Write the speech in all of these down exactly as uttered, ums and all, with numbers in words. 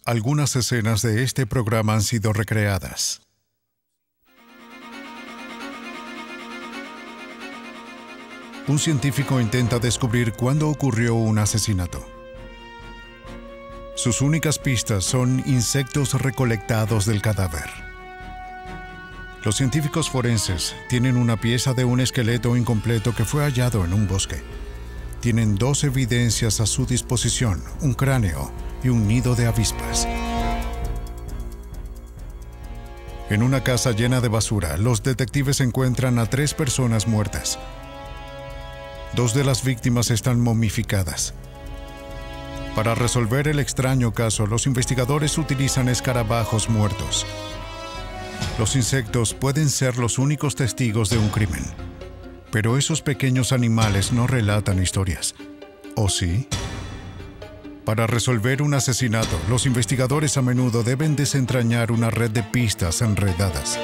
Algunas escenas de este programa han sido recreadas. Un científico intenta descubrir cuándo ocurrió un asesinato. Sus únicas pistas son insectos recolectados del cadáver. Los científicos forenses tienen una pieza de un esqueleto incompleto que fue hallado en un bosque. Tienen dos evidencias a su disposición, un cráneo y un nido de avispas. En una casa llena de basura, los detectives encuentran a tres personas muertas. Dos de las víctimas están momificadas. Para resolver el extraño caso, los investigadores utilizan escarabajos muertos. Los insectos pueden ser los únicos testigos de un crimen, pero esos pequeños animales no relatan historias. ¿O sí? Para resolver un asesinato, los investigadores a menudo deben desentrañar una red de pistas enredadas.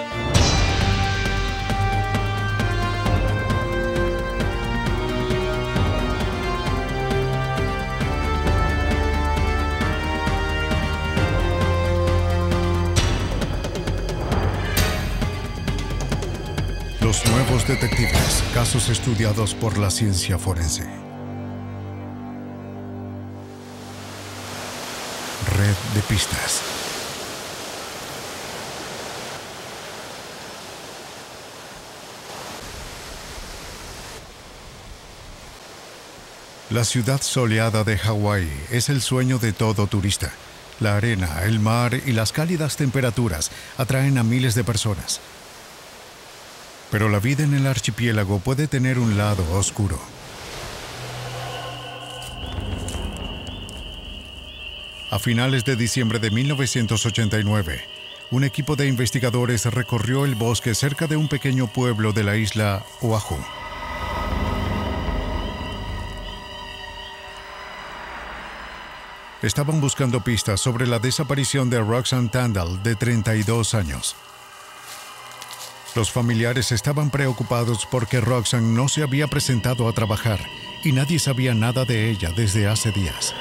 Los nuevos detectives, casos estudiados por la ciencia forense. Red de pistas. La ciudad soleada de Hawái es el sueño de todo turista. La arena, el mar y las cálidas temperaturas atraen a miles de personas. Pero la vida en el archipiélago puede tener un lado oscuro. A finales de diciembre de mil novecientos ochenta y nueve, un equipo de investigadores recorrió el bosque cerca de un pequeño pueblo de la isla Oahu. Estaban buscando pistas sobre la desaparición de Roxanne Tandall, de treinta y dos años. Los familiares estaban preocupados porque Roxanne no se había presentado a trabajar y nadie sabía nada de ella desde hace días.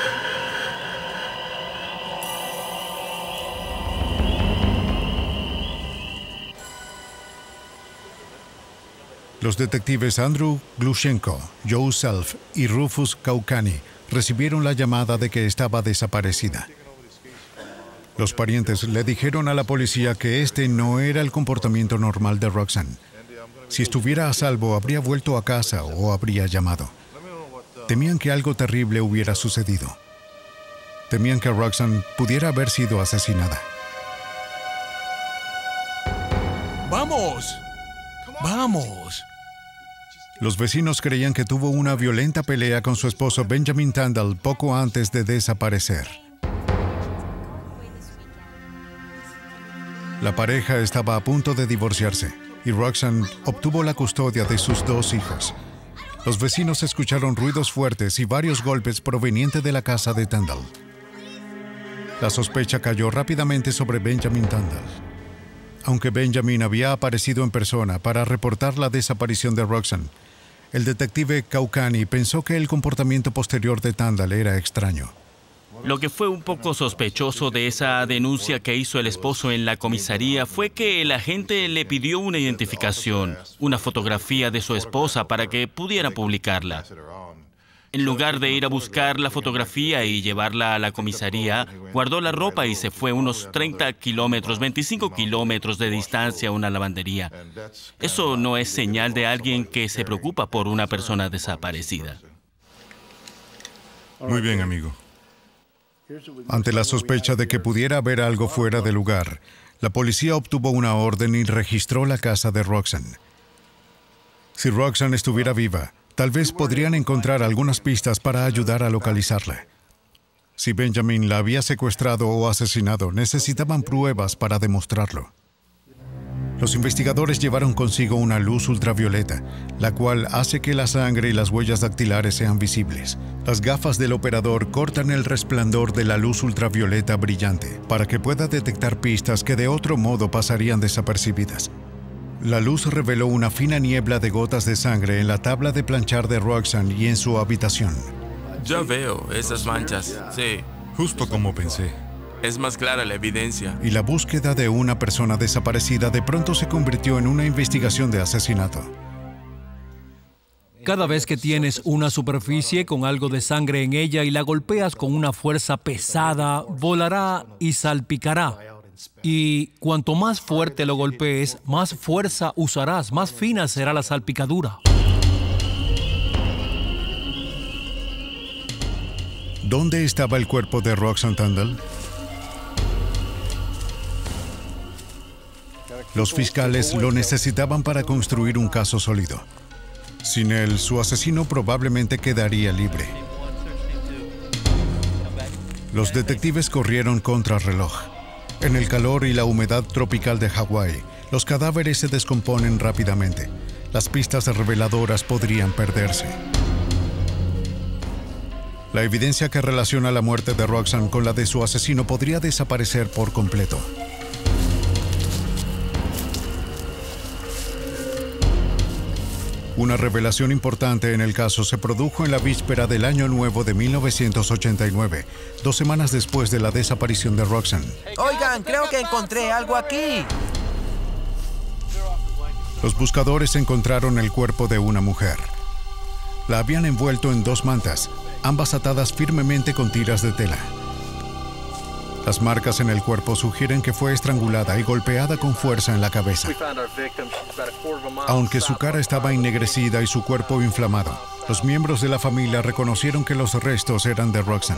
Los detectives Andrew Glushenko, Joe Self y Rufus Kaukani recibieron la llamada de que estaba desaparecida. Los parientes le dijeron a la policía que este no era el comportamiento normal de Roxanne. Si estuviera a salvo, habría vuelto a casa o habría llamado. Temían que algo terrible hubiera sucedido. Temían que Roxanne pudiera haber sido asesinada. ¡Vamos! ¡Vamos! Los vecinos creían que tuvo una violenta pelea con su esposo Benjamin Tandall poco antes de desaparecer. La pareja estaba a punto de divorciarse y Roxanne obtuvo la custodia de sus dos hijos. Los vecinos escucharon ruidos fuertes y varios golpes provenientes de la casa de Tandall. La sospecha cayó rápidamente sobre Benjamin Tandall. Aunque Benjamin había aparecido en persona para reportar la desaparición de Roxanne, el detective Kaukani pensó que el comportamiento posterior de Tandall era extraño. Lo que fue un poco sospechoso de esa denuncia que hizo el esposo en la comisaría fue que el agente le pidió una identificación, una fotografía de su esposa para que pudiera publicarla. En lugar de ir a buscar la fotografía y llevarla a la comisaría, guardó la ropa y se fue unos treinta kilómetros, veinticinco kilómetros de distancia a una lavandería. Eso no es señal de alguien que se preocupa por una persona desaparecida. Muy bien, amigo. Ante la sospecha de que pudiera haber algo fuera de lugar, la policía obtuvo una orden y registró la casa de Roxanne. Si Roxanne estuviera viva, tal vez podrían encontrar algunas pistas para ayudar a localizarla. Si Benjamin la había secuestrado o asesinado, necesitaban pruebas para demostrarlo. Los investigadores llevaron consigo una luz ultravioleta, la cual hace que la sangre y las huellas dactilares sean visibles. Las gafas del operador cortan el resplandor de la luz ultravioleta brillante para que pueda detectar pistas que de otro modo pasarían desapercibidas. La luz reveló una fina niebla de gotas de sangre en la tabla de planchar de Roxanne y en su habitación. Ya veo esas manchas, sí. Justo como pensé. Es más clara la evidencia. Y la búsqueda de una persona desaparecida de pronto se convirtió en una investigación de asesinato. Cada vez que tienes una superficie con algo de sangre en ella y la golpeas con una fuerza pesada, volará y salpicará. Y cuanto más fuerte lo golpees, más fuerza usarás, más fina será la salpicadura. ¿Dónde estaba el cuerpo de Roxanne Tandell? Los fiscales lo necesitaban para construir un caso sólido. Sin él, su asesino probablemente quedaría libre. Los detectives corrieron contra reloj. En el calor y la humedad tropical de Hawái, los cadáveres se descomponen rápidamente. Las pistas reveladoras podrían perderse. La evidencia que relaciona la muerte de Roxanne con la de su asesino podría desaparecer por completo. Una revelación importante en el caso se produjo en la víspera del Año Nuevo de mil novecientos ochenta y nueve, dos semanas después de la desaparición de Roxanne. Oigan, creo que encontré algo aquí. Los buscadores encontraron el cuerpo de una mujer. La habían envuelto en dos mantas, ambas atadas firmemente con tiras de tela. Las marcas en el cuerpo sugieren que fue estrangulada y golpeada con fuerza en la cabeza. Aunque su cara estaba ennegrecida y su cuerpo inflamado, los miembros de la familia reconocieron que los restos eran de Roxanne.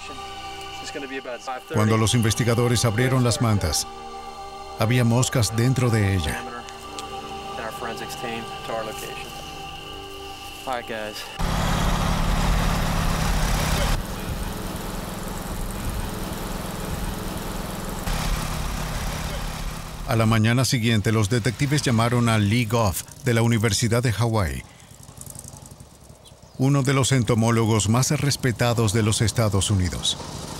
Cuando los investigadores abrieron las mantas, había moscas dentro de ella. A la mañana siguiente, los detectives llamaron a Lee Goff de la Universidad de Hawái, uno de los entomólogos más respetados de los Estados Unidos.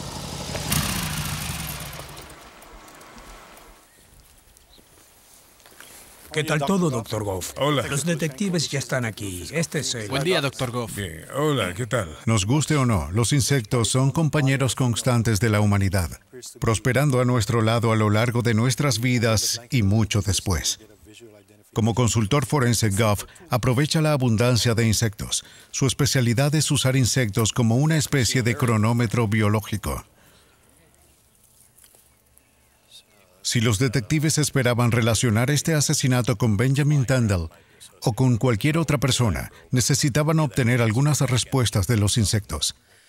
¿Qué tal todo, doctor Goff? Hola. Los detectives ya están aquí. Este es el... Buen día, doctor Goff. Bien. Hola, ¿qué tal? Nos guste o no, los insectos son compañeros constantes de la humanidad, prosperando a nuestro lado a lo largo de nuestras vidas y mucho después. Como consultor forense, Goff aprovecha la abundancia de insectos. Su especialidad es usar insectos como una especie de cronómetro biológico. Si los detectives esperaban relacionar este asesinato con Benjamin Tandell o con cualquier otra persona, necesitaban obtener algunas respuestas de los insectos.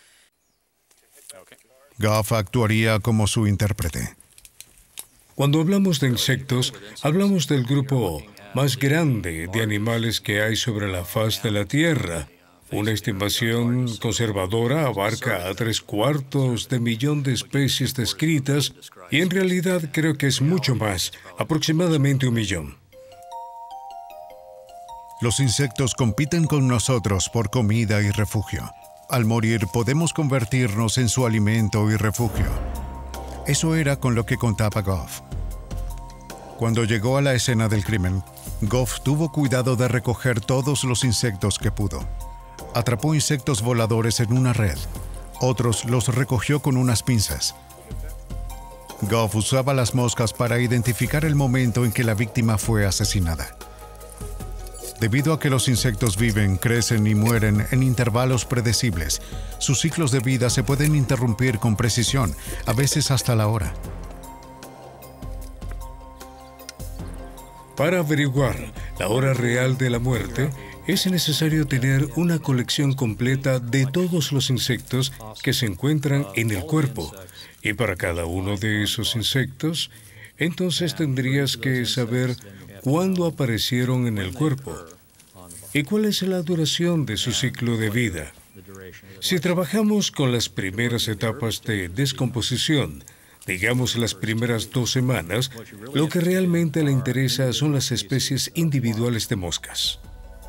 Goff actuaría como su intérprete. Cuando hablamos de insectos, hablamos del grupo más grande de animales que hay sobre la faz de la Tierra. Una estimación conservadora abarca a tres cuartos de millón de especies descritas y en realidad creo que es mucho más, aproximadamente un millón. Los insectos compiten con nosotros por comida y refugio. Al morir podemos convertirnos en su alimento y refugio. Eso era con lo que contaba Goff. Cuando llegó a la escena del crimen, Goff tuvo cuidado de recoger todos los insectos que pudo. Atrapó insectos voladores en una red. Otros los recogió con unas pinzas. Goff usaba las moscas para identificar el momento en que la víctima fue asesinada. Debido a que los insectos viven, crecen y mueren en intervalos predecibles, sus ciclos de vida se pueden interrumpir con precisión, a veces hasta la hora. Para averiguar la hora real de la muerte, es necesario tener una colección completa de todos los insectos que se encuentran en el cuerpo. Y para cada uno de esos insectos, entonces tendrías que saber cuándo aparecieron en el cuerpo y cuál es la duración de su ciclo de vida. Si trabajamos con las primeras etapas de descomposición, digamos las primeras dos semanas, lo que realmente le interesa son las especies individuales de moscas.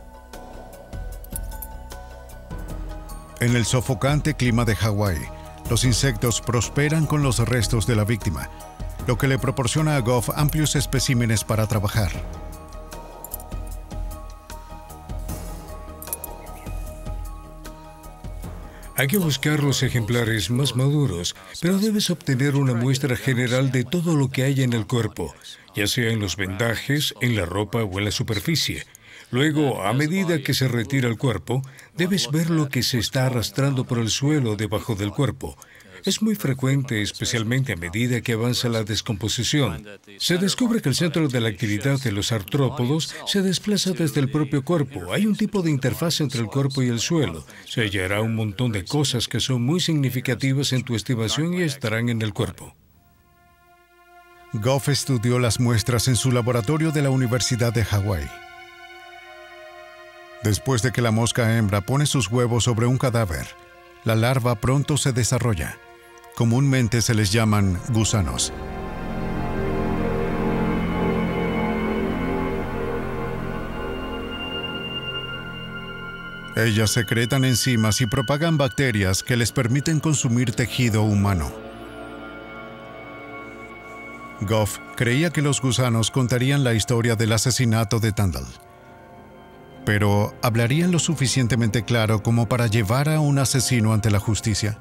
En el sofocante clima de Hawái, los insectos prosperan con los restos de la víctima, lo que le proporciona a Goff amplios especímenes para trabajar. Hay que buscar los ejemplares más maduros, pero debes obtener una muestra general de todo lo que hay en el cuerpo, ya sea en los vendajes, en la ropa o en la superficie. Luego, a medida que se retira el cuerpo, debes ver lo que se está arrastrando por el suelo debajo del cuerpo. Es muy frecuente, especialmente a medida que avanza la descomposición. Se descubre que el centro de la actividad de los artrópodos se desplaza desde el propio cuerpo. Hay un tipo de interfaz entre el cuerpo y el suelo. Se hallará un montón de cosas que son muy significativas en tu estimación y estarán en el cuerpo. Goff estudió las muestras en su laboratorio de la Universidad de Hawái. Después de que la mosca hembra pone sus huevos sobre un cadáver, la larva pronto se desarrolla. Comúnmente se les llaman gusanos. Ellas secretan enzimas y propagan bacterias que les permiten consumir tejido humano. Goff creía que los gusanos contarían la historia del asesinato de Tandal, pero ¿hablarían lo suficientemente claro como para llevar a un asesino ante la justicia?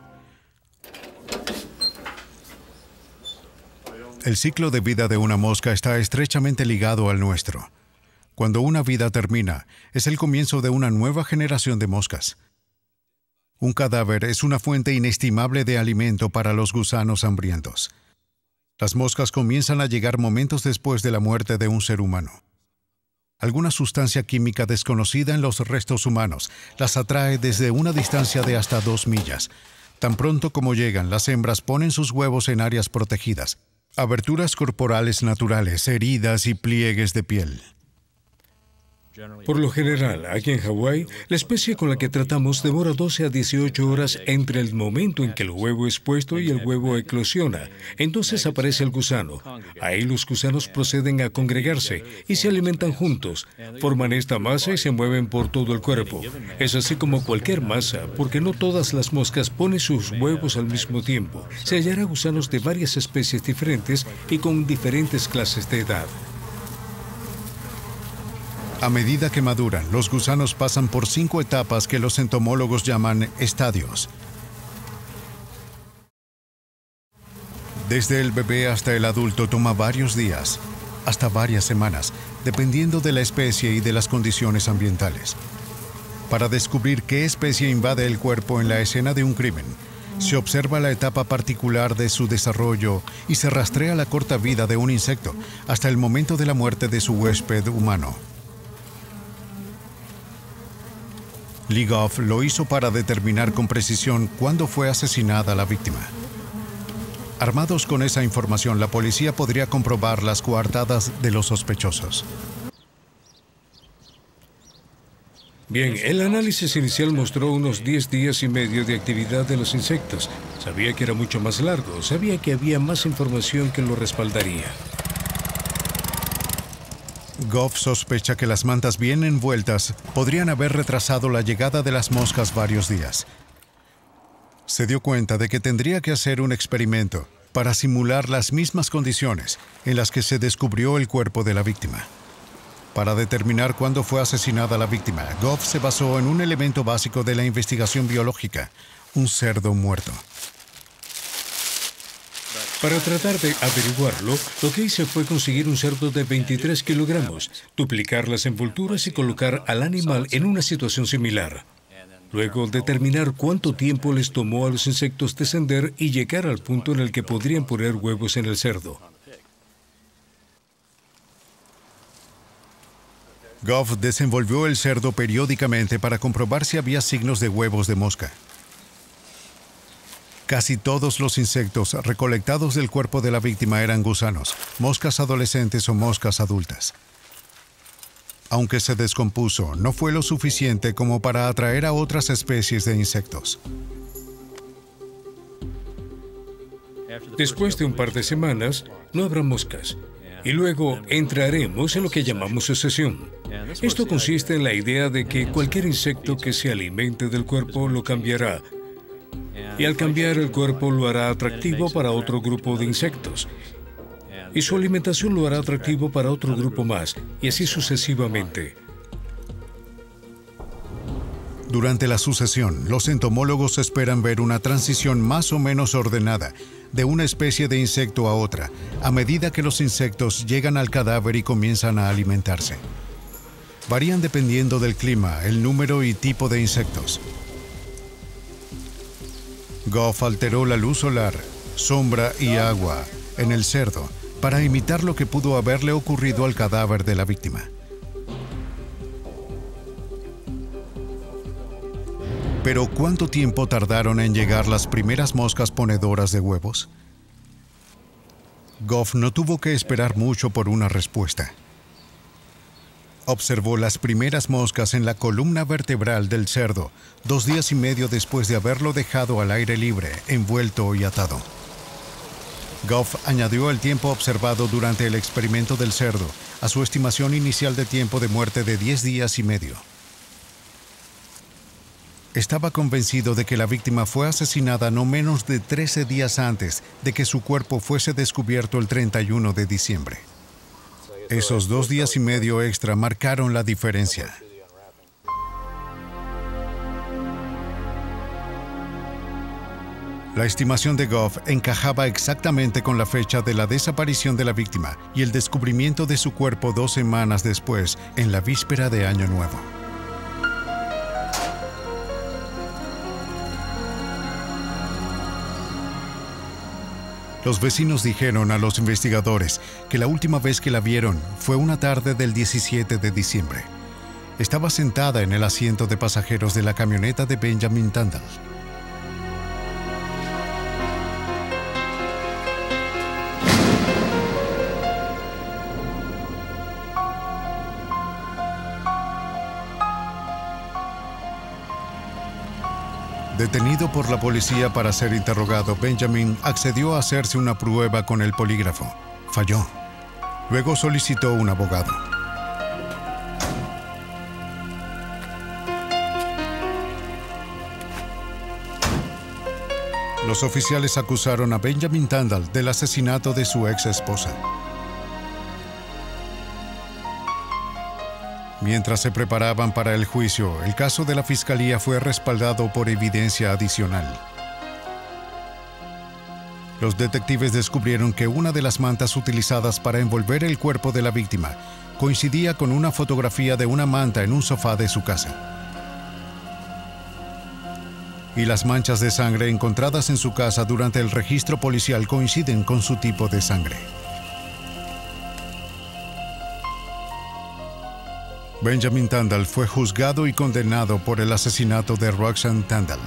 El ciclo de vida de una mosca está estrechamente ligado al nuestro. Cuando una vida termina, es el comienzo de una nueva generación de moscas. Un cadáver es una fuente inestimable de alimento para los gusanos hambrientos. Las moscas comienzan a llegar momentos después de la muerte de un ser humano. Alguna sustancia química desconocida en los restos humanos las atrae desde una distancia de hasta dos millas. Tan pronto como llegan, las hembras ponen sus huevos en áreas protegidas, aberturas corporales naturales, heridas y pliegues de piel. Por lo general, aquí en Hawái, la especie con la que tratamos demora doce a dieciocho horas entre el momento en que el huevo es puesto y el huevo eclosiona. Entonces aparece el gusano. Ahí los gusanos proceden a congregarse y se alimentan juntos. Forman esta masa y se mueven por todo el cuerpo. Es así como cualquier masa, porque no todas las moscas ponen sus huevos al mismo tiempo. Se hallará gusanos de varias especies diferentes y con diferentes clases de edad. A medida que maduran, los gusanos pasan por cinco etapas que los entomólogos llaman estadios. Desde el bebé hasta el adulto toma varios días, hasta varias semanas, dependiendo de la especie y de las condiciones ambientales. Para descubrir qué especie invade el cuerpo en la escena de un crimen, se observa la etapa particular de su desarrollo y se rastrea la corta vida de un insecto hasta el momento de la muerte de su huésped humano. Lee Goff lo hizo para determinar con precisión cuándo fue asesinada la víctima. Armados con esa información, la policía podría comprobar las coartadas de los sospechosos. Bien, el análisis inicial mostró unos diez días y medio de actividad de los insectos. Sabía que era mucho más largo, sabía que había más información que lo respaldaría. Goff sospecha que las mantas bien envueltas podrían haber retrasado la llegada de las moscas varios días. Se dio cuenta de que tendría que hacer un experimento para simular las mismas condiciones en las que se descubrió el cuerpo de la víctima. Para determinar cuándo fue asesinada la víctima, Goff se basó en un elemento básico de la investigación biológica, un cerdo muerto. Para tratar de averiguarlo, lo que hice fue conseguir un cerdo de veintitrés kilogramos, duplicar las envolturas y colocar al animal en una situación similar. Luego, determinar cuánto tiempo les tomó a los insectos descender y llegar al punto en el que podrían poner huevos en el cerdo. Goff desenvolvió el cerdo periódicamente para comprobar si había signos de huevos de mosca. Casi todos los insectos recolectados del cuerpo de la víctima eran gusanos, moscas adolescentes o moscas adultas. Aunque se descompuso, no fue lo suficiente como para atraer a otras especies de insectos. Después de un par de semanas, no habrá moscas. Y luego entraremos en lo que llamamos sucesión. Esto consiste en la idea de que cualquier insecto que se alimente del cuerpo lo cambiará. Y al cambiar el cuerpo lo hará atractivo para otro grupo de insectos. Y su alimentación lo hará atractivo para otro grupo más, y así sucesivamente. Durante la sucesión, los entomólogos esperan ver una transición más o menos ordenada de una especie de insecto a otra, a medida que los insectos llegan al cadáver y comienzan a alimentarse. Varían dependiendo del clima, el número y tipo de insectos. Goff alteró la luz solar, sombra y agua en el cerdo para imitar lo que pudo haberle ocurrido al cadáver de la víctima. Pero ¿cuánto tiempo tardaron en llegar las primeras moscas ponedoras de huevos? Goff no tuvo que esperar mucho por una respuesta. Observó las primeras moscas en la columna vertebral del cerdo, dos días y medio después de haberlo dejado al aire libre, envuelto y atado. Goff añadió el tiempo observado durante el experimento del cerdo a su estimación inicial de tiempo de muerte de diez días y medio. Estaba convencido de que la víctima fue asesinada no menos de trece días antes de que su cuerpo fuese descubierto el treinta y uno de diciembre. Esos dos días y medio extra marcaron la diferencia. La estimación de Goff encajaba exactamente con la fecha de la desaparición de la víctima y el descubrimiento de su cuerpo dos semanas después, en la víspera de Año Nuevo. Los vecinos dijeron a los investigadores que la última vez que la vieron fue una tarde del diecisiete de diciembre. Estaba sentada en el asiento de pasajeros de la camioneta de Benjamin Tandal. Detenido por la policía para ser interrogado, Benjamin accedió a hacerse una prueba con el polígrafo. Falló. Luego solicitó un abogado. Los oficiales acusaron a Benjamin Tandal del asesinato de su ex esposa. Mientras se preparaban para el juicio, el caso de la fiscalía fue respaldado por evidencia adicional. Los detectives descubrieron que una de las mantas utilizadas para envolver el cuerpo de la víctima coincidía con una fotografía de una manta en un sofá de su casa. Y las manchas de sangre encontradas en su casa durante el registro policial coinciden con su tipo de sangre. Benjamin Tandal fue juzgado y condenado por el asesinato de Roxanne Tandal.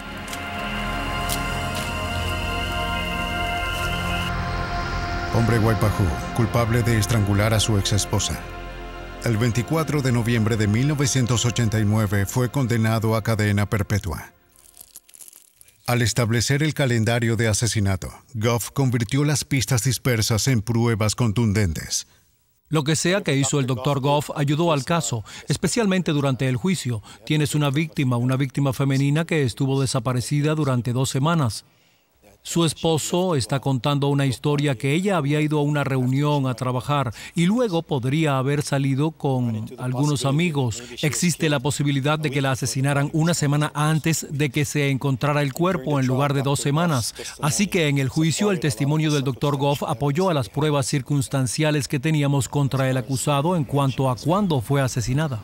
Hombre Waipahu, culpable de estrangular a su exesposa. El veinticuatro de noviembre de mil novecientos ochenta y nueve fue condenado a cadena perpetua. Al establecer el calendario de asesinato, Goff convirtió las pistas dispersas en pruebas contundentes. Lo que sea que hizo el doctor Goff ayudó al caso, especialmente durante el juicio. Tienes una víctima, una víctima femenina que estuvo desaparecida durante dos semanas. Su esposo está contando una historia que ella había ido a una reunión a trabajar y luego podría haber salido con algunos amigos. Existe la posibilidad de que la asesinaran una semana antes de que se encontrara el cuerpo en lugar de dos semanas. Así que en el juicio el testimonio del doctor Goff apoyó a las pruebas circunstanciales que teníamos contra el acusado en cuanto a cuándo fue asesinada.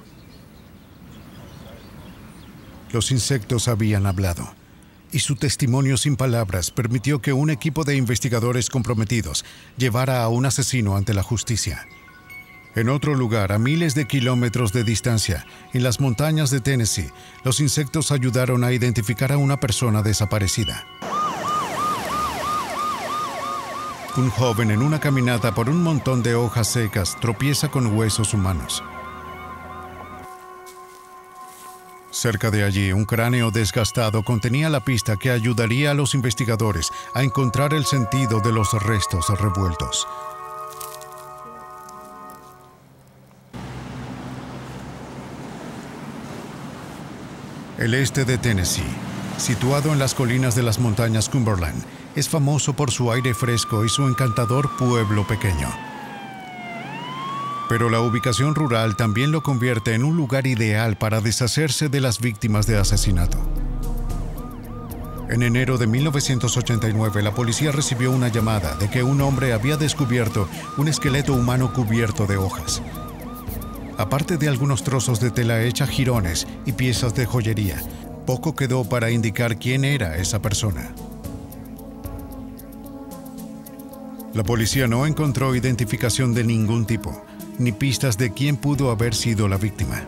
Los insectos habían hablado. Y su testimonio sin palabras permitió que un equipo de investigadores comprometidos llevara a un asesino ante la justicia. En otro lugar, a miles de kilómetros de distancia, en las montañas de Tennessee, los insectos ayudaron a identificar a una persona desaparecida. Un joven en una caminata por un montón de hojas secas tropieza con huesos humanos. Cerca de allí, un cráneo desgastado contenía la pista que ayudaría a los investigadores a encontrar el sentido de los restos revueltos. El este de Tennessee, situado en las colinas de las montañas Cumberland, es famoso por su aire fresco y su encantador pueblo pequeño. Pero la ubicación rural también lo convierte en un lugar ideal para deshacerse de las víctimas de asesinato. En enero de mil novecientos ochenta y nueve, la policía recibió una llamada de que un hombre había descubierto un esqueleto humano cubierto de hojas. Aparte de algunos trozos de tela hecha jirones y piezas de joyería, poco quedó para indicar quién era esa persona. La policía no encontró identificación de ningún tipo, ni pistas de quién pudo haber sido la víctima.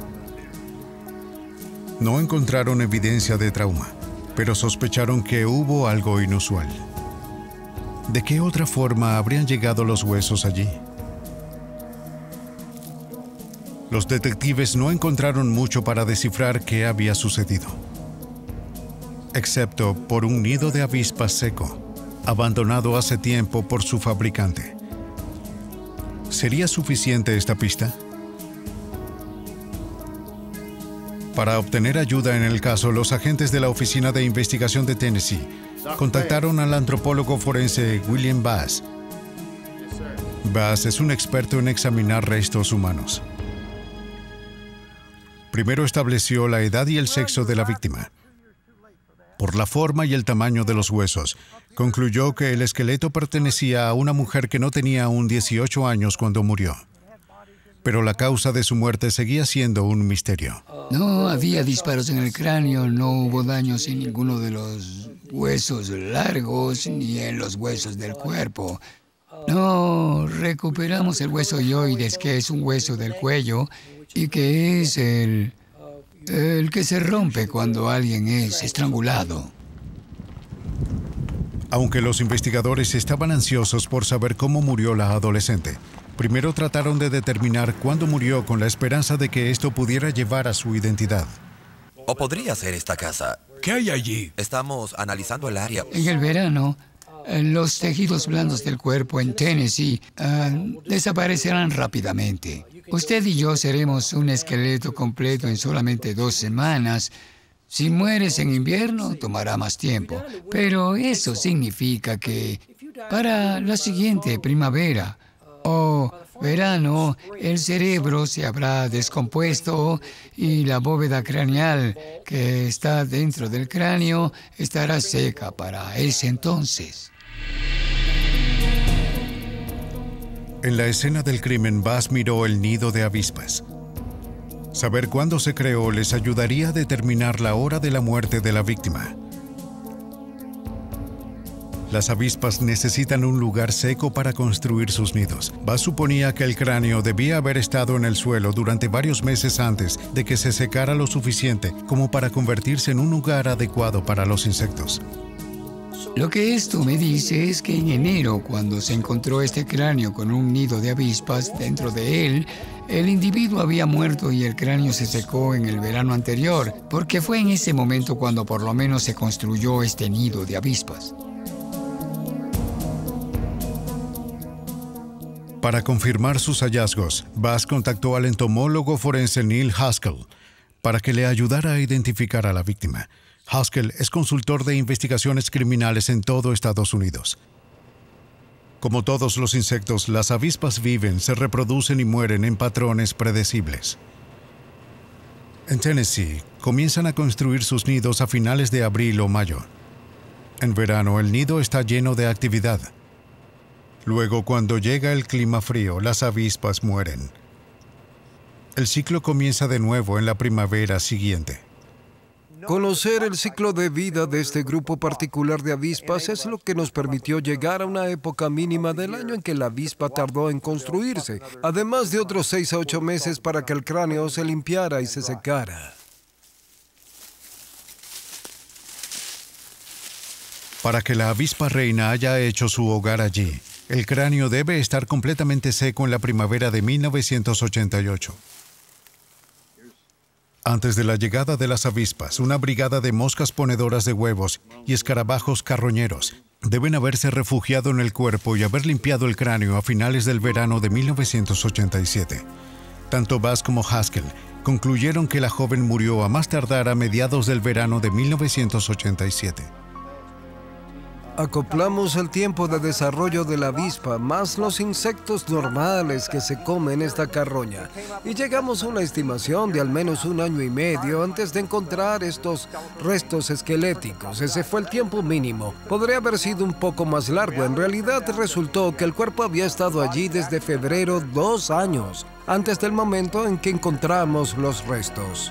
No encontraron evidencia de trauma, pero sospecharon que hubo algo inusual. ¿De qué otra forma habrían llegado los huesos allí? Los detectives no encontraron mucho para descifrar qué había sucedido, excepto por un nido de avispas seco, abandonado hace tiempo por su fabricante. ¿Sería suficiente esta pista? Para obtener ayuda en el caso, los agentes de la Oficina de Investigación de Tennessee contactaron al antropólogo forense William Bass. Bass es un experto en examinar restos humanos. Primero estableció la edad y el sexo de la víctima. Por la forma y el tamaño de los huesos, concluyó que el esqueleto pertenecía a una mujer que no tenía aún dieciocho años cuando murió. Pero la causa de su muerte seguía siendo un misterio. No había disparos en el cráneo, no hubo daños en ninguno de los huesos largos ni en los huesos del cuerpo. No, recuperamos el hueso hyoides, que es un hueso del cuello y que es el, el que se rompe cuando alguien es estrangulado. Aunque los investigadores estaban ansiosos por saber cómo murió la adolescente, primero trataron de determinar cuándo murió con la esperanza de que esto pudiera llevar a su identidad. O podría ser esta casa. ¿Qué hay allí? Estamos analizando el área. En el verano, los tejidos blandos del cuerpo en Tennessee uh, desaparecerán rápidamente. Usted y yo seremos un esqueleto completo en solamente dos semanas. Si mueres en invierno, tomará más tiempo. Pero eso significa que para la siguiente primavera o verano, el cerebro se habrá descompuesto y la bóveda craneal que está dentro del cráneo estará seca para ese entonces. En la escena del crimen, Bass miró el nido de avispas. Saber cuándo se creó les ayudaría a determinar la hora de la muerte de la víctima. Las avispas necesitan un lugar seco para construir sus nidos. Bass suponía que el cráneo debía haber estado en el suelo durante varios meses antes de que se secara lo suficiente como para convertirse en un lugar adecuado para los insectos. Lo que esto me dice es que en enero, cuando se encontró este cráneo con un nido de avispas dentro de él, el individuo había muerto y el cráneo se secó en el verano anterior, porque fue en ese momento cuando por lo menos se construyó este nido de avispas. Para confirmar sus hallazgos, Bass contactó al entomólogo forense Neil Haskell para que le ayudara a identificar a la víctima. Haskell es consultor de investigaciones criminales en todo Estados Unidos. Como todos los insectos, las avispas viven, se reproducen y mueren en patrones predecibles. En Tennessee, comienzan a construir sus nidos a finales de abril o mayo. En verano, el nido está lleno de actividad. Luego, cuando llega el clima frío, las avispas mueren. El ciclo comienza de nuevo en la primavera siguiente. Conocer el ciclo de vida de este grupo particular de avispas es lo que nos permitió llegar a una época mínima del año en que la avispa tardó en construirse, además de otros seis a ocho meses para que el cráneo se limpiara y se secara. Para que la avispa reina haya hecho su hogar allí, el cráneo debe estar completamente seco en la primavera de mil novecientos ochenta y ocho. Antes de la llegada de las avispas, una brigada de moscas ponedoras de huevos y escarabajos carroñeros deben haberse refugiado en el cuerpo y haber limpiado el cráneo a finales del verano de mil novecientos ochenta y siete. Tanto Bass como Haskell concluyeron que la joven murió a más tardar a mediados del verano de mil novecientos ochenta y siete. Acoplamos el tiempo de desarrollo de la avispa más los insectos normales que se comen esta carroña y llegamos a una estimación de al menos un año y medio antes de encontrar estos restos esqueléticos. Ese fue el tiempo mínimo. Podría haber sido un poco más largo. En realidad resultó que el cuerpo había estado allí desde febrero dos años, antes del momento en que encontramos los restos.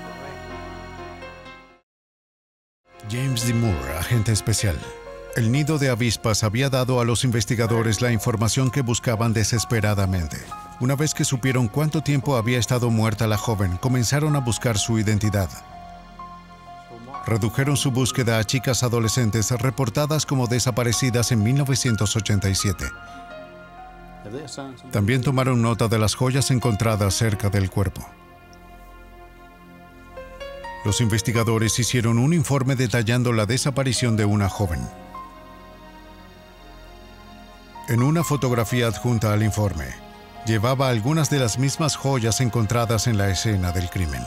James D. Moore, agente especial. El nido de avispas había dado a los investigadores la información que buscaban desesperadamente. Una vez que supieron cuánto tiempo había estado muerta la joven, comenzaron a buscar su identidad. Redujeron su búsqueda a chicas adolescentes reportadas como desaparecidas en mil novecientos ochenta y siete. También tomaron nota de las joyas encontradas cerca del cuerpo. Los investigadores hicieron un informe detallando la desaparición de una joven. En una fotografía adjunta al informe, llevaba algunas de las mismas joyas encontradas en la escena del crimen.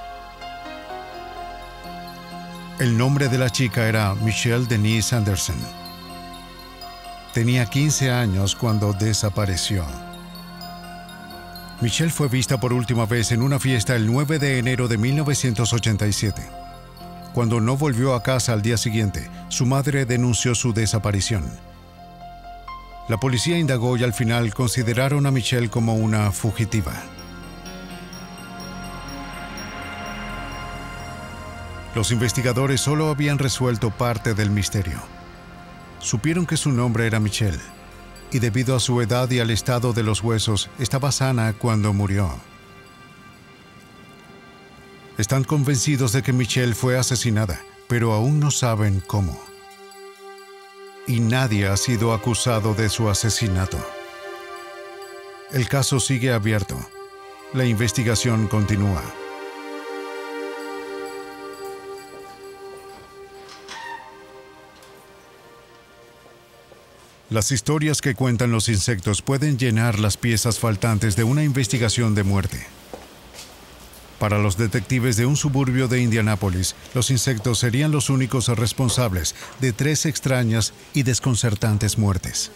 El nombre de la chica era Michelle Denise Anderson. Tenía quince años cuando desapareció. Michelle fue vista por última vez en una fiesta el nueve de enero de mil novecientos ochenta y siete. Cuando no volvió a casa al día siguiente, su madre denunció su desaparición. La policía indagó y al final consideraron a Michelle como una fugitiva. Los investigadores solo habían resuelto parte del misterio. Supieron que su nombre era Michelle, y debido a su edad y al estado de los huesos, estaba sana cuando murió. Están convencidos de que Michelle fue asesinada, pero aún no saben cómo. Y nadie ha sido acusado de su asesinato. El caso sigue abierto. La investigación continúa. Las historias que cuentan los insectos pueden llenar las piezas faltantes de una investigación de muerte. Para los detectives de un suburbio de Indianápolis, los insectos serían los únicos responsables de tres extrañas y desconcertantes muertes.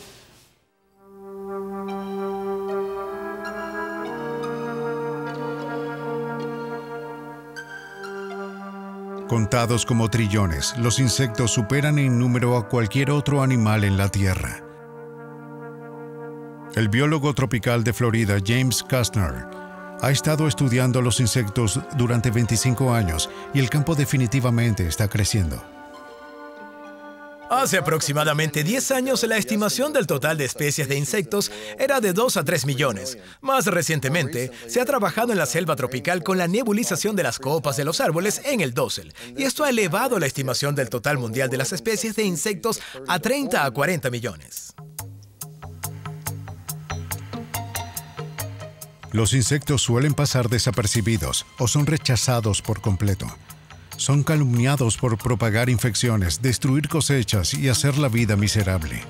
Contados como trillones, los insectos superan en número a cualquier otro animal en la Tierra. El biólogo tropical de Florida, James Kastner, ha estado estudiando los insectos durante veinticinco años y el campo definitivamente está creciendo. Hace aproximadamente diez años, la estimación del total de especies de insectos era de dos a tres millones. Más recientemente, se ha trabajado en la selva tropical con la nebulización de las copas de los árboles en el dosel, y esto ha elevado la estimación del total mundial de las especies de insectos a treinta a cuarenta millones. Los insectos suelen pasar desapercibidos o son rechazados por completo. Son calumniados por propagar infecciones, destruir cosechas y hacer la vida miserable.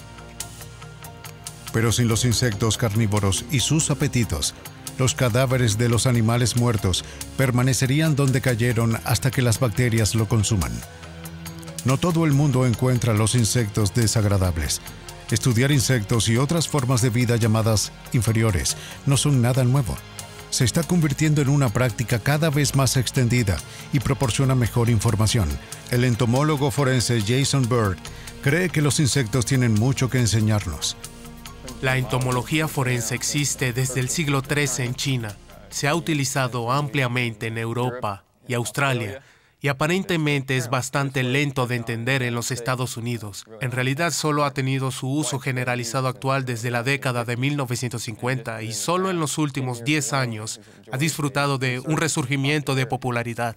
Pero sin los insectos carnívoros y sus apetitos, los cadáveres de los animales muertos permanecerían donde cayeron hasta que las bacterias lo consuman. No todo el mundo encuentra los insectos desagradables. Estudiar insectos y otras formas de vida llamadas inferiores no son nada nuevo. Se está convirtiendo en una práctica cada vez más extendida y proporciona mejor información. El entomólogo forense Jason Bird cree que los insectos tienen mucho que enseñarnos. La entomología forense existe desde el siglo trece en China. Se ha utilizado ampliamente en Europa y Australia, y aparentemente es bastante lento de entender en los Estados Unidos. En realidad solo ha tenido su uso generalizado actual desde la década de mil novecientos cincuenta y solo en los últimos diez años ha disfrutado de un resurgimiento de popularidad.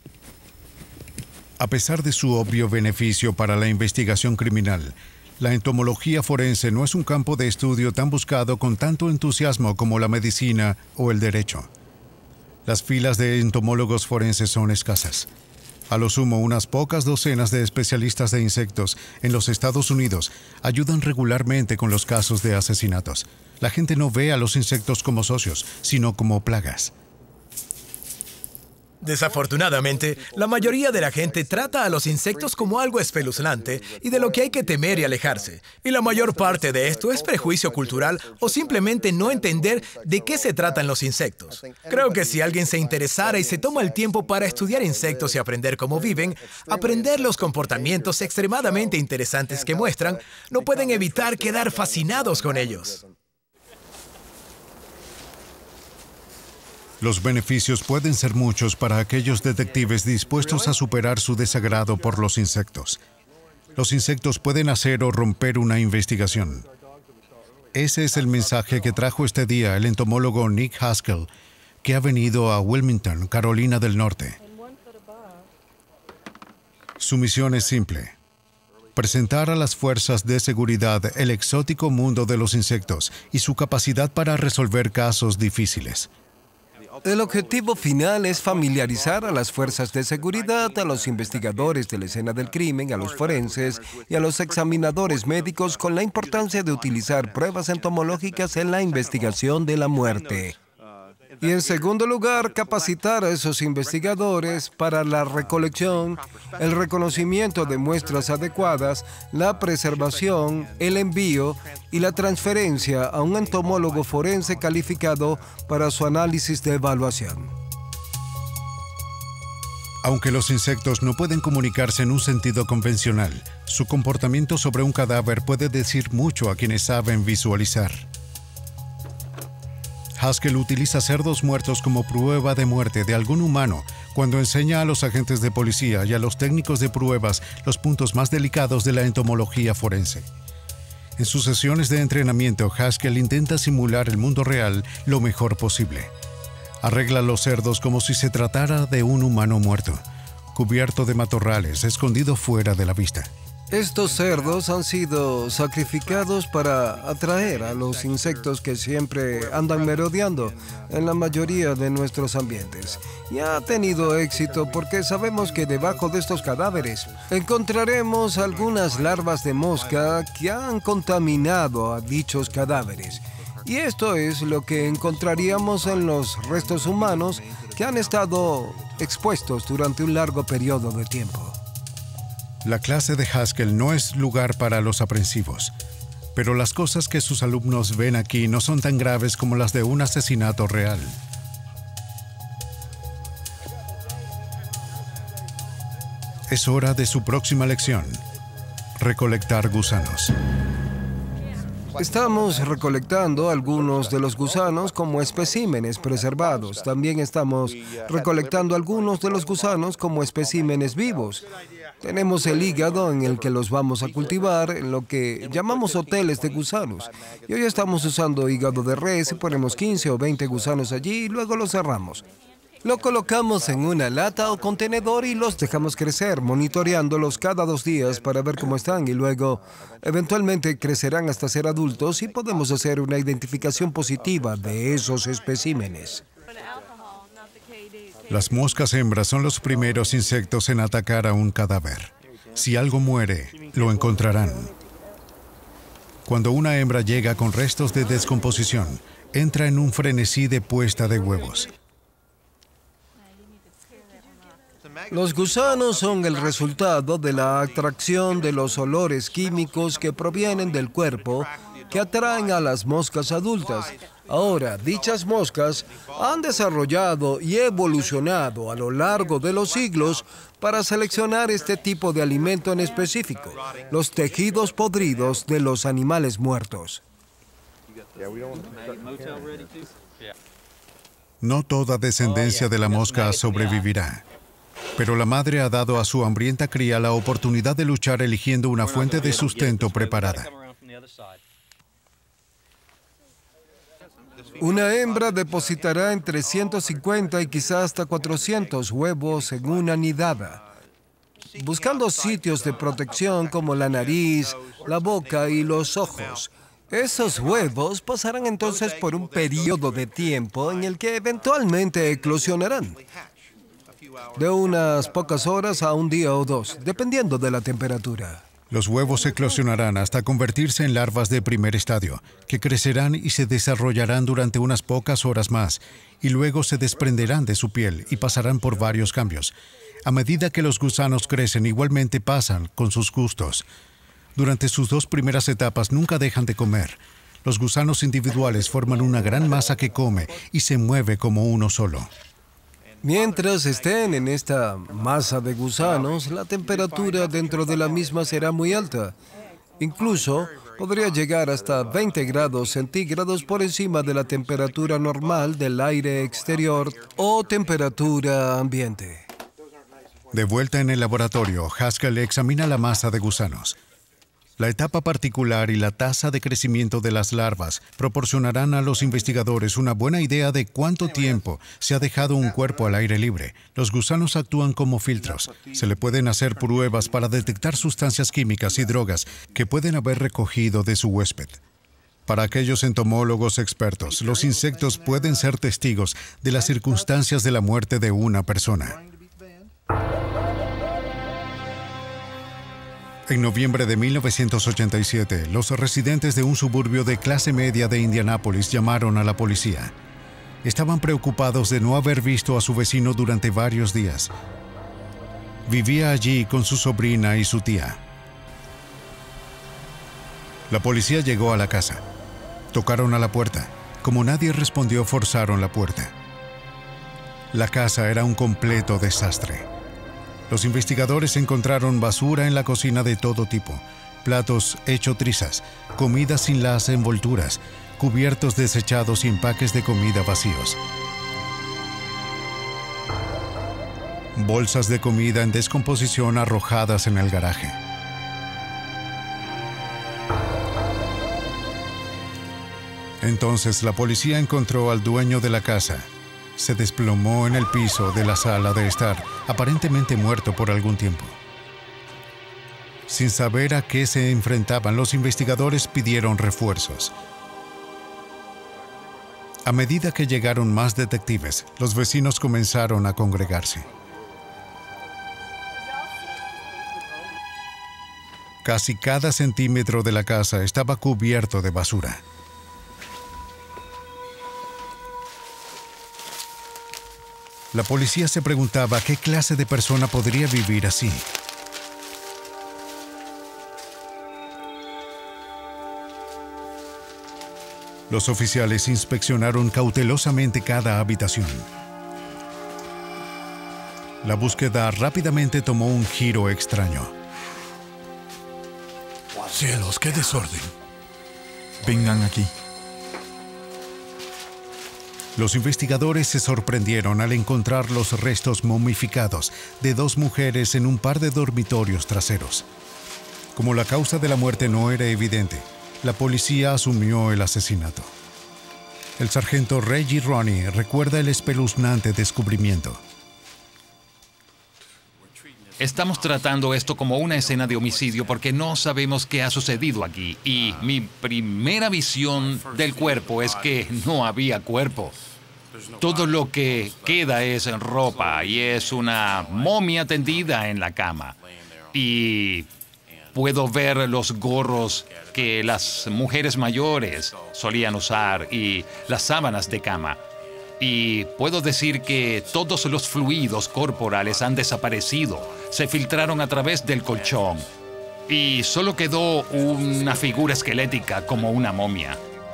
A pesar de su obvio beneficio para la investigación criminal, la entomología forense no es un campo de estudio tan buscado con tanto entusiasmo como la medicina o el derecho. Las filas de entomólogos forenses son escasas. A lo sumo, unas pocas docenas de especialistas de insectos en los Estados Unidos ayudan regularmente con los casos de asesinatos. La gente no ve a los insectos como socios, sino como plagas. Desafortunadamente, la mayoría de la gente trata a los insectos como algo espeluznante y de lo que hay que temer y alejarse. Y la mayor parte de esto es prejuicio cultural o simplemente no entender de qué se tratan los insectos. Creo que si alguien se interesara y se toma el tiempo para estudiar insectos y aprender cómo viven, aprender los comportamientos extremadamente interesantes que muestran, no pueden evitar quedar fascinados con ellos. Los beneficios pueden ser muchos para aquellos detectives dispuestos a superar su desagrado por los insectos. Los insectos pueden hacer o romper una investigación. Ese es el mensaje que trajo este día el entomólogo Nick Haskell, que ha venido a Wilmington, Carolina del Norte. Su misión es simple: presentar a las fuerzas de seguridad el exótico mundo de los insectos y su capacidad para resolver casos difíciles. El objetivo final es familiarizar a las fuerzas de seguridad, a los investigadores de la escena del crimen, a los forenses y a los examinadores médicos con la importancia de utilizar pruebas entomológicas en la investigación de la muerte. Y en segundo lugar, capacitar a esos investigadores para la recolección, el reconocimiento de muestras adecuadas, la preservación, el envío y la transferencia a un entomólogo forense calificado para su análisis de evaluación. Aunque los insectos no pueden comunicarse en un sentido convencional, su comportamiento sobre un cadáver puede decir mucho a quienes saben visualizar. Haskell utiliza cerdos muertos como prueba de muerte de algún humano cuando enseña a los agentes de policía y a los técnicos de pruebas los puntos más delicados de la entomología forense. En sus sesiones de entrenamiento, Haskell intenta simular el mundo real lo mejor posible. Arregla los cerdos como si se tratara de un humano muerto, cubierto de matorrales, escondido fuera de la vista. Estos cerdos han sido sacrificados para atraer a los insectos que siempre andan merodeando en la mayoría de nuestros ambientes. Y ha tenido éxito porque sabemos que debajo de estos cadáveres encontraremos algunas larvas de mosca que han contaminado a dichos cadáveres. Y esto es lo que encontraríamos en los restos humanos que han estado expuestos durante un largo periodo de tiempo. La clase de Haskell no es lugar para los aprensivos, pero las cosas que sus alumnos ven aquí no son tan graves como las de un asesinato real. Es hora de su próxima lección: recolectar gusanos. Estamos recolectando algunos de los gusanos como especímenes preservados. También estamos recolectando algunos de los gusanos como especímenes vivos. Tenemos el hígado en el que los vamos a cultivar en lo que llamamos hoteles de gusanos. Y hoy estamos usando hígado de res y ponemos quince o veinte gusanos allí y luego los cerramos. Lo colocamos en una lata o contenedor y los dejamos crecer, monitoreándolos cada dos días para ver cómo están y luego eventualmente crecerán hasta ser adultos y podemos hacer una identificación positiva de esos especímenes. Las moscas hembras son los primeros insectos en atacar a un cadáver. Si algo muere, lo encontrarán. Cuando una hembra llega con restos de descomposición, entra en un frenesí de puesta de huevos. Los gusanos son el resultado de la atracción de los olores químicos que provienen del cuerpo que atraen a las moscas adultas. Ahora, dichas moscas han desarrollado y evolucionado a lo largo de los siglos para seleccionar este tipo de alimento en específico, los tejidos podridos de los animales muertos. No toda descendencia de la mosca sobrevivirá, pero la madre ha dado a su hambrienta cría la oportunidad de luchar eligiendo una fuente de sustento preparada. Una hembra depositará entre ciento cincuenta y quizás hasta cuatrocientos huevos en una nidada, buscando sitios de protección como la nariz, la boca y los ojos. Esos huevos pasarán entonces por un periodo de tiempo en el que eventualmente eclosionarán, de unas pocas horas a un día o dos, dependiendo de la temperatura. Los huevos eclosionarán hasta convertirse en larvas de primer estadio, que crecerán y se desarrollarán durante unas pocas horas más, y luego se desprenderán de su piel y pasarán por varios cambios. A medida que los gusanos crecen, igualmente pasan con sus gustos. Durante sus dos primeras etapas nunca dejan de comer. Los gusanos individuales forman una gran masa que come y se mueve como uno solo. Mientras estén en esta masa de gusanos, la temperatura dentro de la misma será muy alta. Incluso podría llegar hasta veinte grados centígrados por encima de la temperatura normal del aire exterior o temperatura ambiente. De vuelta en el laboratorio, Haskell examina la masa de gusanos. La etapa particular y la tasa de crecimiento de las larvas proporcionarán a los investigadores una buena idea de cuánto tiempo se ha dejado un cuerpo al aire libre. Los gusanos actúan como filtros. Se le pueden hacer pruebas para detectar sustancias químicas y drogas que pueden haber recogido de su huésped. Para aquellos entomólogos expertos, los insectos pueden ser testigos de las circunstancias de la muerte de una persona. En noviembre de mil novecientos ochenta y siete, los residentes de un suburbio de clase media de Indianápolis llamaron a la policía. Estaban preocupados de no haber visto a su vecino durante varios días. Vivía allí con su sobrina y su tía. La policía llegó a la casa. Tocaron a la puerta. Como nadie respondió, forzaron la puerta. La casa era un completo desastre. Los investigadores encontraron basura en la cocina de todo tipo, platos hecho trizas, comida sin las envolturas, cubiertos desechados y empaques de comida vacíos. Bolsas de comida en descomposición arrojadas en el garaje. Entonces la policía encontró al dueño de la casa. Se desplomó en el piso de la sala de estar, aparentemente muerto por algún tiempo. Sin saber a qué se enfrentaban, los investigadores pidieron refuerzos. A medida que llegaron más detectives, los vecinos comenzaron a congregarse. Casi cada centímetro de la casa estaba cubierto de basura. La policía se preguntaba qué clase de persona podría vivir así. Los oficiales inspeccionaron cautelosamente cada habitación. La búsqueda rápidamente tomó un giro extraño. ¡Cielos, qué desorden! Vengan aquí. Los investigadores se sorprendieron al encontrar los restos momificados de dos mujeres en un par de dormitorios traseros. Como la causa de la muerte no era evidente, la policía asumió el asesinato. El sargento Reggie Roney recuerda el espeluznante descubrimiento. Estamos tratando esto como una escena de homicidio porque no sabemos qué ha sucedido aquí. Y mi primera visión del cuerpo es que no había cuerpo. Todo lo que queda es ropa y es una momia tendida en la cama. Y puedo ver los gorros que las mujeres mayores solían usar y las sábanas de cama. Y puedo decir que todos los fluidos corporales han desaparecido. Se filtraron a través del colchón. Y solo quedó una figura esquelética como una momia.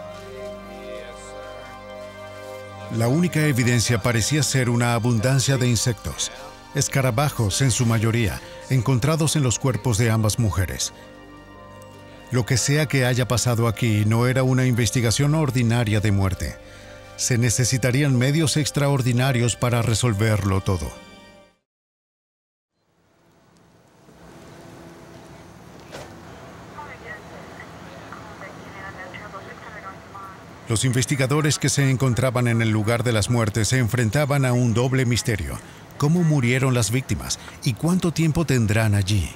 La única evidencia parecía ser una abundancia de insectos, escarabajos en su mayoría, encontrados en los cuerpos de ambas mujeres. Lo que sea que haya pasado aquí no era una investigación ordinaria de muerte. Se necesitarían medios extraordinarios para resolverlo todo. Los investigadores que se encontraban en el lugar de las muertes se enfrentaban a un doble misterio. ¿Cómo murieron las víctimas? ¿Y cuánto tiempo tendrán allí?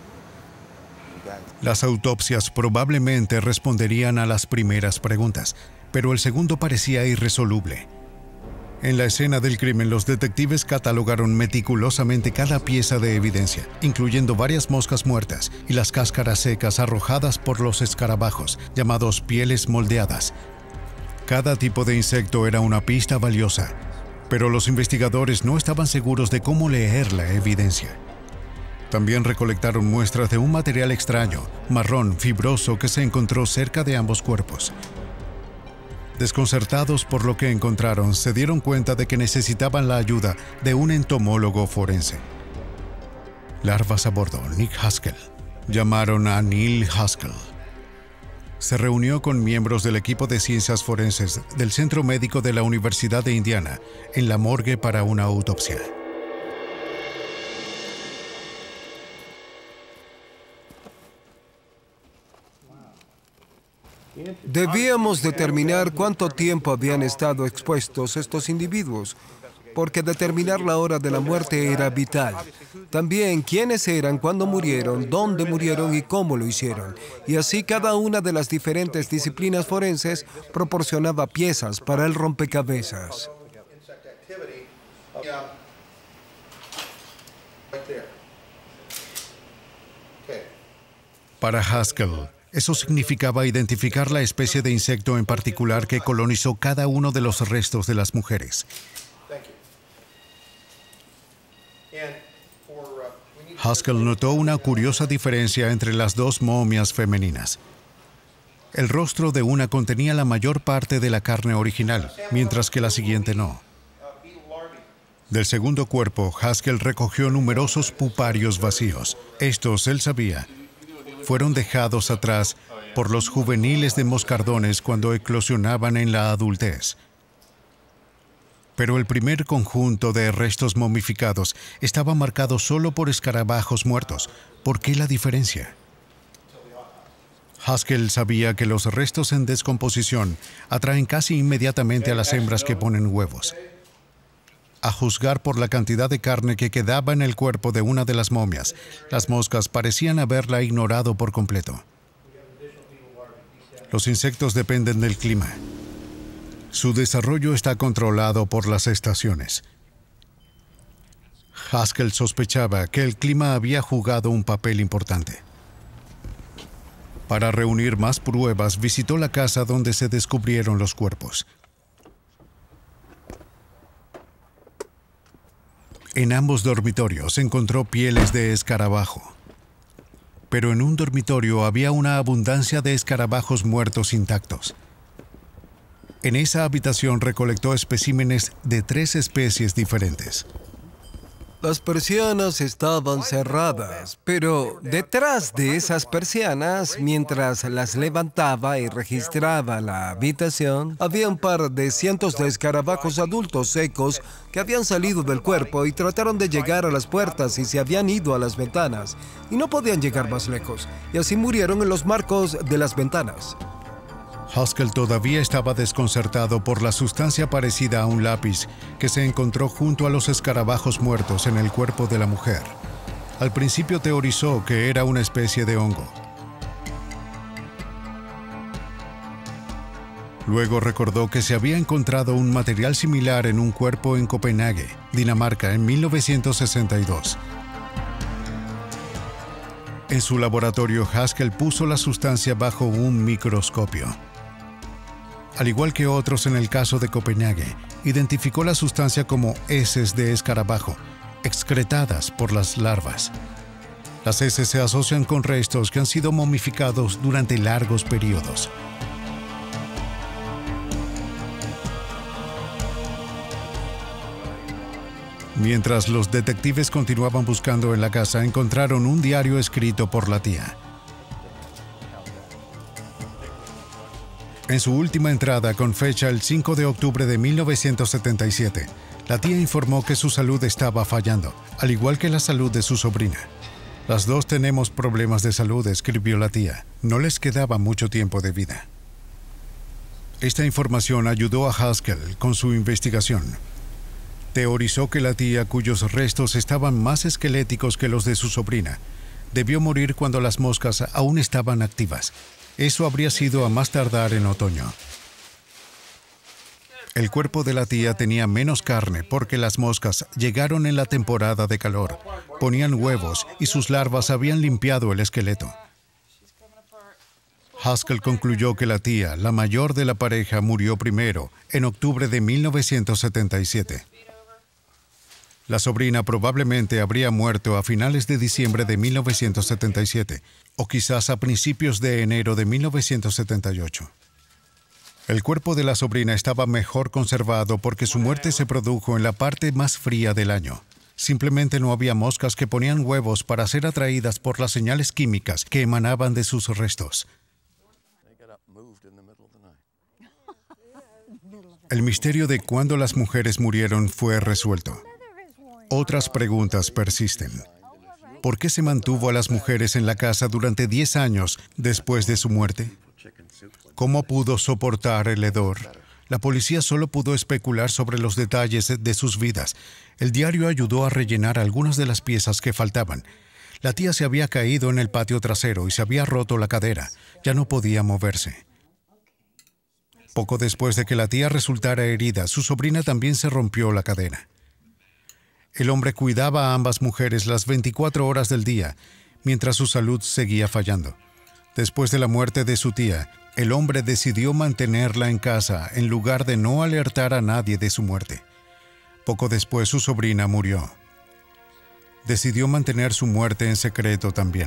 Las autopsias probablemente responderían a las primeras preguntas, pero el segundo parecía irresoluble. En la escena del crimen, los detectives catalogaron meticulosamente cada pieza de evidencia, incluyendo varias moscas muertas y las cáscaras secas arrojadas por los escarabajos, llamados pieles moldeadas. Cada tipo de insecto era una pista valiosa, pero los investigadores no estaban seguros de cómo leer la evidencia. También recolectaron muestras de un material extraño, marrón, fibroso, que se encontró cerca de ambos cuerpos. Desconcertados por lo que encontraron, se dieron cuenta de que necesitaban la ayuda de un entomólogo forense. Larvas a bordo, Nick Haskell. Llamaron a Neil Haskell. Se reunió con miembros del equipo de ciencias forenses del Centro Médico de la Universidad de Indiana en la morgue para una autopsia. Debíamos determinar cuánto tiempo habían estado expuestos estos individuos, porque determinar la hora de la muerte era vital. También quiénes eran, cuándo murieron, dónde murieron y cómo lo hicieron. Y así cada una de las diferentes disciplinas forenses proporcionaba piezas para el rompecabezas. Para Haskell, eso significaba identificar la especie de insecto en particular que colonizó cada uno de los restos de las mujeres. Haskell notó una curiosa diferencia entre las dos momias femeninas. El rostro de una contenía la mayor parte de la carne original, mientras que la siguiente no. Del segundo cuerpo, Haskell recogió numerosos puparios vacíos. Estos, él sabía, fueron dejados atrás por los juveniles de moscardones cuando eclosionaban en la adultez. Pero el primer conjunto de restos momificados estaba marcado solo por escarabajos muertos. ¿Por qué la diferencia? Haskell sabía que los restos en descomposición atraen casi inmediatamente a las hembras que ponen huevos. A juzgar por la cantidad de carne que quedaba en el cuerpo de una de las momias, las moscas parecían haberla ignorado por completo. Los insectos dependen del clima. Su desarrollo está controlado por las estaciones. Haskell sospechaba que el clima había jugado un papel importante. Para reunir más pruebas, visitó la casa donde se descubrieron los cuerpos. En ambos dormitorios encontró pieles de escarabajo. Pero en un dormitorio había una abundancia de escarabajos muertos intactos. En esa habitación recolectó especímenes de tres especies diferentes. Las persianas estaban cerradas, pero detrás de esas persianas, mientras las levantaba y registraba la habitación, había un par de cientos de escarabajos adultos secos que habían salido del cuerpo y trataron de llegar a las puertas y se habían ido a las ventanas, y no podían llegar más lejos, y así murieron en los marcos de las ventanas. Haskell todavía estaba desconcertado por la sustancia parecida a un lápiz que se encontró junto a los escarabajos muertos en el cuerpo de la mujer. Al principio teorizó que era una especie de hongo. Luego recordó que se había encontrado un material similar en un cuerpo en Copenhague, Dinamarca, en mil novecientos sesenta y dos. En su laboratorio, Haskell puso la sustancia bajo un microscopio. Al igual que otros en el caso de Copenhague, identificó la sustancia como heces de escarabajo, excretadas por las larvas. Las heces se asocian con restos que han sido momificados durante largos periodos. Mientras los detectives continuaban buscando en la casa, encontraron un diario escrito por la tía. En su última entrada, con fecha el cinco de octubre de mil novecientos setenta y siete, la tía informó que su salud estaba fallando, al igual que la salud de su sobrina. Las dos tenemos problemas de salud, escribió la tía. No les quedaba mucho tiempo de vida. Esta información ayudó a Haskell con su investigación. Teorizó que la tía, cuyos restos estaban más esqueléticos que los de su sobrina, debió morir cuando las moscas aún estaban activas. Eso habría sido a más tardar en otoño. El cuerpo de la tía tenía menos carne porque las moscas llegaron en la temporada de calor, ponían huevos y sus larvas habían limpiado el esqueleto. Haskell concluyó que la tía, la mayor de la pareja, murió primero, en octubre de mil novecientos setenta y siete. La sobrina probablemente habría muerto a finales de diciembre de mil novecientos setenta y siete, o quizás a principios de enero de mil novecientos setenta y ocho. El cuerpo de la sobrina estaba mejor conservado porque su muerte se produjo en la parte más fría del año. Simplemente no había moscas que ponían huevos para ser atraídas por las señales químicas que emanaban de sus restos. El misterio de cuándo las mujeres murieron fue resuelto. Otras preguntas persisten. ¿Por qué se mantuvo a las mujeres en la casa durante diez años después de su muerte? ¿Cómo pudo soportar el hedor? La policía solo pudo especular sobre los detalles de sus vidas. El diario ayudó a rellenar algunas de las piezas que faltaban. La tía se había caído en el patio trasero y se había roto la cadera. Ya no podía moverse. Poco después de que la tía resultara herida, su sobrina también se rompió la cadera. El hombre cuidaba a ambas mujeres las veinticuatro horas del día, mientras su salud seguía fallando. Después de la muerte de su tía, el hombre decidió mantenerla en casa en lugar de no alertar a nadie de su muerte. Poco después, su sobrina murió. Decidió mantener su muerte en secreto también.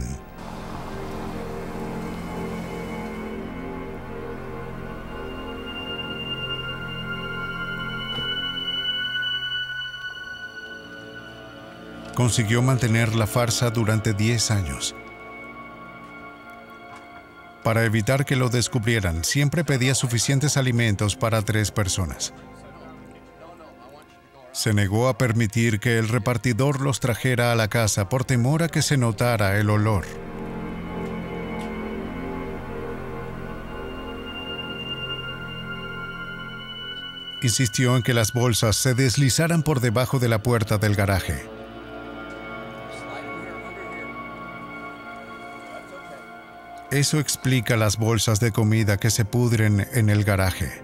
Consiguió mantener la farsa durante diez años. Para evitar que lo descubrieran, siempre pedía suficientes alimentos para tres personas. Se negó a permitir que el repartidor los trajera a la casa por temor a que se notara el olor. Insistió en que las bolsas se deslizaran por debajo de la puerta del garaje. Eso explica las bolsas de comida que se pudren en el garaje.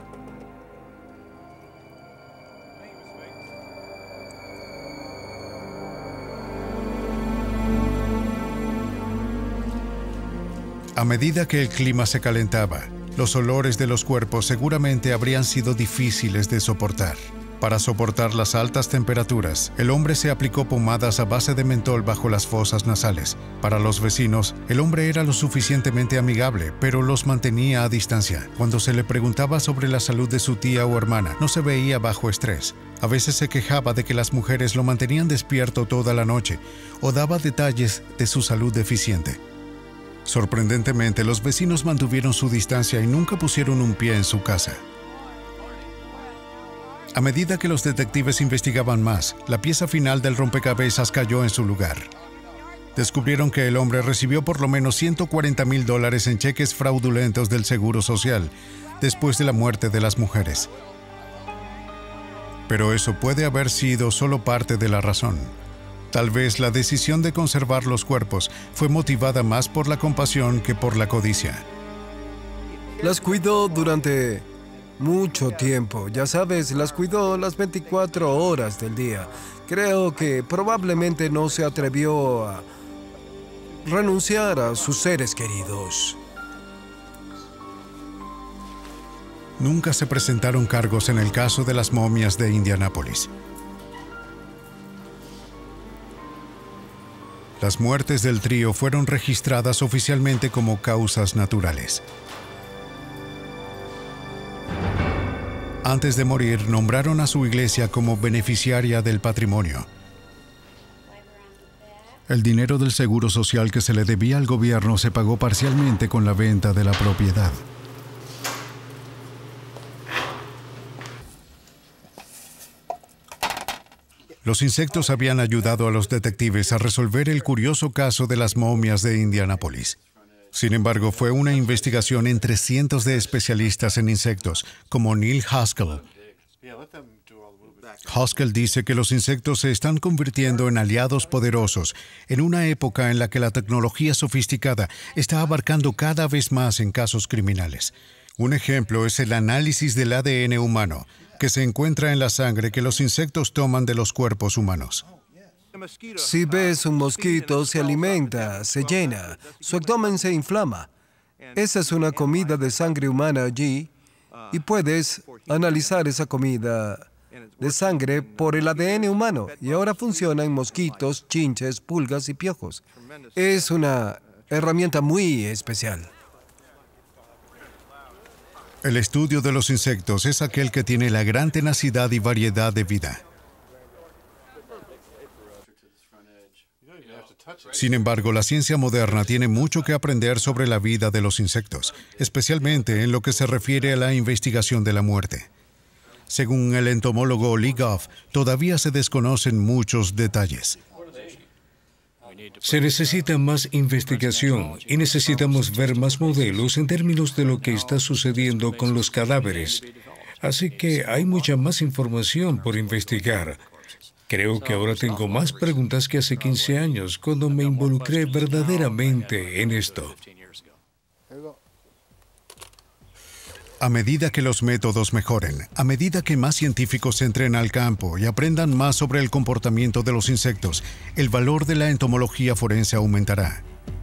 A medida que el clima se calentaba, los olores de los cuerpos seguramente habrían sido difíciles de soportar. Para soportar las altas temperaturas, el hombre se aplicó pomadas a base de mentol bajo las fosas nasales. Para los vecinos, el hombre era lo suficientemente amigable, pero los mantenía a distancia. Cuando se le preguntaba sobre la salud de su tía o hermana, no se veía bajo estrés. A veces se quejaba de que las mujeres lo mantenían despierto toda la noche o daba detalles de su salud deficiente. Sorprendentemente, los vecinos mantuvieron su distancia y nunca pusieron un pie en su casa. A medida que los detectives investigaban más, la pieza final del rompecabezas cayó en su lugar. Descubrieron que el hombre recibió por lo menos ciento cuarenta mil dólares en cheques fraudulentos del Seguro Social después de la muerte de las mujeres. Pero eso puede haber sido solo parte de la razón. Tal vez la decisión de conservar los cuerpos fue motivada más por la compasión que por la codicia. Las cuidó durante mucho tiempo, ya sabes, las cuidó las veinticuatro horas del día. Creo que probablemente no se atrevió a renunciar a sus seres queridos. Nunca se presentaron cargos en el caso de las momias de Indianápolis. Las muertes del trío fueron registradas oficialmente como causas naturales. Antes de morir, nombraron a su iglesia como beneficiaria del patrimonio. El dinero del seguro social que se le debía al gobierno se pagó parcialmente con la venta de la propiedad. Los insectos habían ayudado a los detectives a resolver el curioso caso de las momias de Indianápolis. Sin embargo, fue una investigación entre cientos de especialistas en insectos, como Neil Haskell. Haskell dice que los insectos se están convirtiendo en aliados poderosos en una época en la que la tecnología sofisticada está abarcando cada vez más en casos criminales. Un ejemplo es el análisis del A D N humano, que se encuentra en la sangre que los insectos toman de los cuerpos humanos. Si ves un mosquito, se alimenta, se llena, su abdomen se inflama. Esa es una comida de sangre humana allí y puedes analizar esa comida de sangre por el A D N humano y ahora funciona en mosquitos, chinches, pulgas y piojos. Es una herramienta muy especial. El estudio de los insectos es aquel que tiene la gran tenacidad y variedad de vida. Sin embargo, la ciencia moderna tiene mucho que aprender sobre la vida de los insectos, especialmente en lo que se refiere a la investigación de la muerte. Según el entomólogo Lee Goff, todavía se desconocen muchos detalles. Se necesita más investigación y necesitamos ver más modelos en términos de lo que está sucediendo con los cadáveres. Así que hay mucha más información por investigar. Creo que ahora tengo más preguntas que hace quince años, cuando me involucré verdaderamente en esto. A medida que los métodos mejoren, a medida que más científicos entren al campo y aprendan más sobre el comportamiento de los insectos, el valor de la entomología forense aumentará.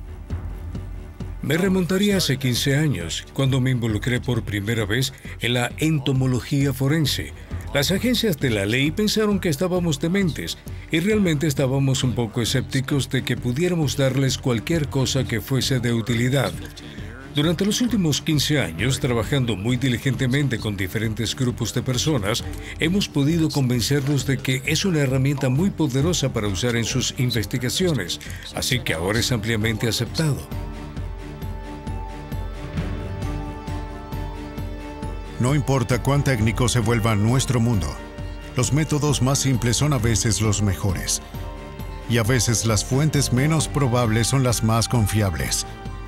Me remontaría hace quince años, cuando me involucré por primera vez en la entomología forense. Las agencias de la ley pensaron que estábamos dementes y realmente estábamos un poco escépticos de que pudiéramos darles cualquier cosa que fuese de utilidad. Durante los últimos quince años, trabajando muy diligentemente con diferentes grupos de personas, hemos podido convencerlos de que es una herramienta muy poderosa para usar en sus investigaciones, así que ahora es ampliamente aceptado. No importa cuán técnico se vuelva nuestro mundo, los métodos más simples son a veces los mejores. Y a veces las fuentes menos probables son las más confiables.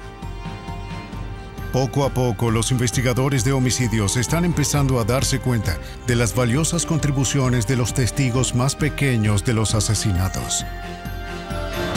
Poco a poco, los investigadores de homicidios están empezando a darse cuenta de las valiosas contribuciones de los testigos más pequeños de los asesinatos.